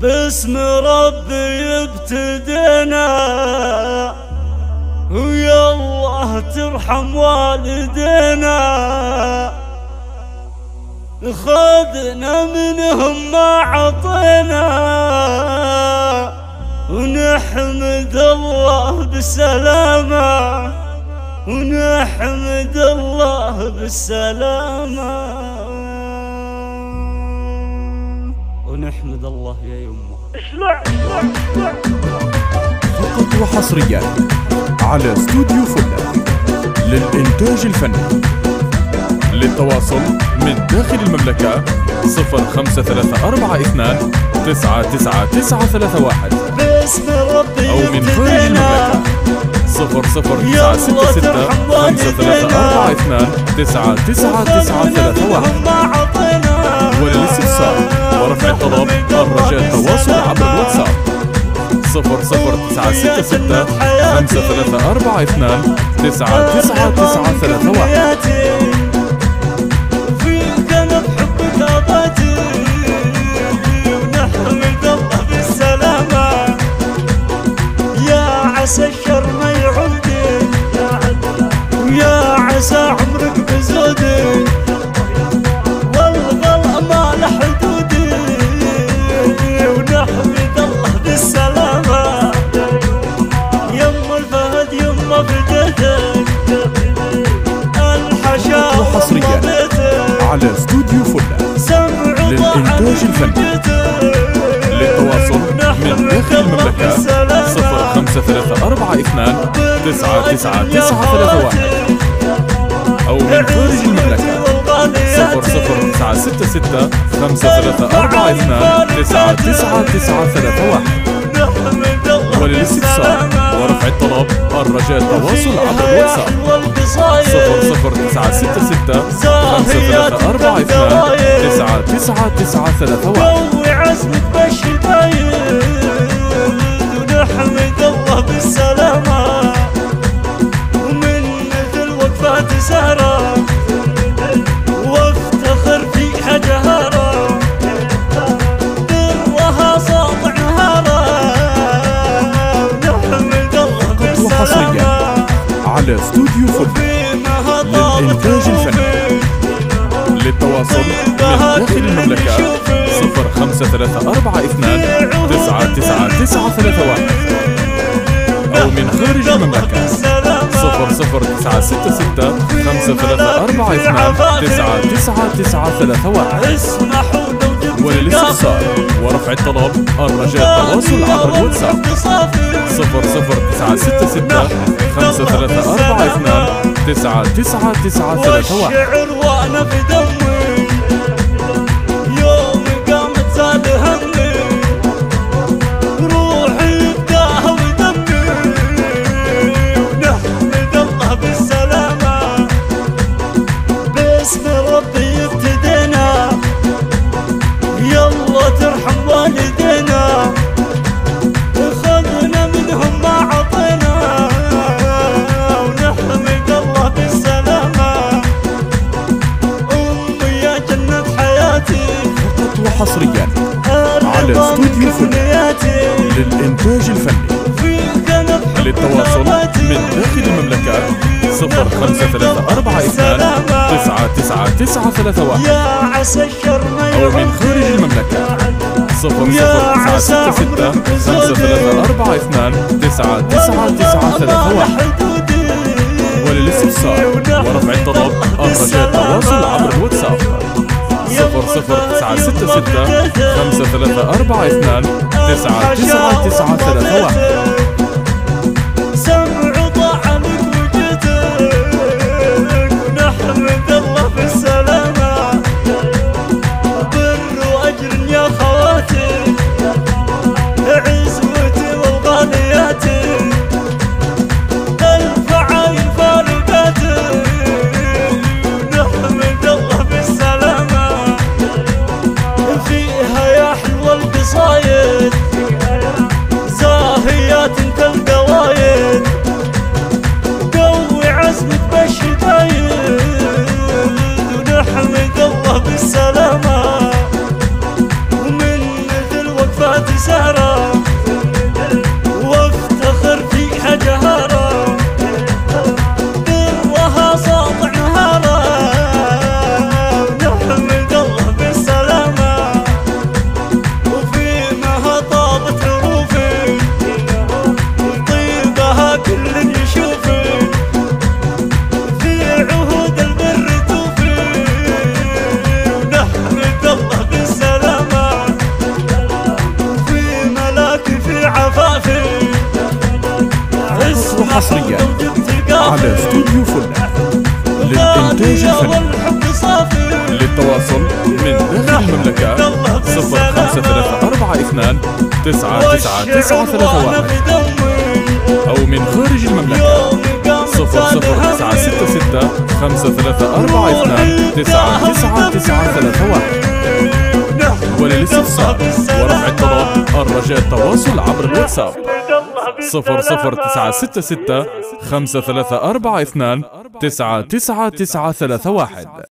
باسم ربي ابتدينا، ويا الله ترحم والدينا. خذنا منهم ما عطينا، ونحمد الله بالسلامة، ونحمد الله بالسلامة، ونحمد الله يا يمه. فقط وحصريا على استوديو فله للإنتاج الفني. للتواصل من داخل المملكة 05342 99931 باسم ربي أو من خارج المملكة 00966 5342 99931. وللاستفسار ورفع الطلب الرجاء التواصل عبر الواتساب 00966 5342 99931. عسى الشر ما يعود ويا عسى عمرك بزود، والغلا ما له حدود، ونحمد الله بالسلامة. يم الفهد يما بديتك الحشا وحصريا على استوديو فله للإنتاج الفني. للتواصل من داخل المملكة 05342 99931 أو من خارج المملكة 00966 5342 99931. وللاستفسار ورفع الطلب الرجاء التواصل عبر الواتساب 00966 5342 99931. قوي عزمك بالشدايد، ونحمد الله بالسلامة، ومن مثل وقفات سهرة وافتخر فيها جهارة، برها ساطع نهارة، ونحمد الله بالسلامة. على استوديو فله للإنتاج الفني. للتواصل من داخل المملكة 05342 99931 أو من خارج المملكة 00966 5342 99931. وللاستفسار ورفع الطلب الرجاء التواصل عبر الواتساب 00966 5342 99931. والشعر وانا في دمي يوم قامت زاد همي، روحي بداها ودمي، ونحمد الله بالسلامة. باسم ربي ابتدينا، يلا ترحم والدينا. خذنا منهم ما عطينا، ونحمد الله بالسلامة. أمي يا جنة حياتي فقط وحصريا على استوديو فله للإنتاج الفني. للتواصل من داخل المملكة 05342 99931 يا عسى الشر ما أو من خارج المملكة 00966 5342 99931. وللاستفسار ورفع الطلب الرجاء التواصل عبر الواتساب 00966 5342 99931. سمع طعمك وجدك، ونحمد الله بالسلامة. بر وأجر يا خواتي، عزوتي والغالياتي، الفعايل فارقاتي، ونحمد الله بالسلامة. فيها يا حلوة القصايد، زاهيات سهرة وافتخر فيها جهرة برها ساطع نهارة نحمد الله بالسلامة وفيما طابت حروفي وطيبها كل يشوفي في عهود البر توفي ونحمد الله بالسلامة وفي ملاكي في عفافي حصريا على استوديو فل للإنتاج الفني. للتواصل من داخل المملكة 0534 99931 أو من خارج المملكة 00966 5342 99931. وللاستفسار ورفع الطلب الرجاء التواصل عبر الواتساب 00966 5342 99931.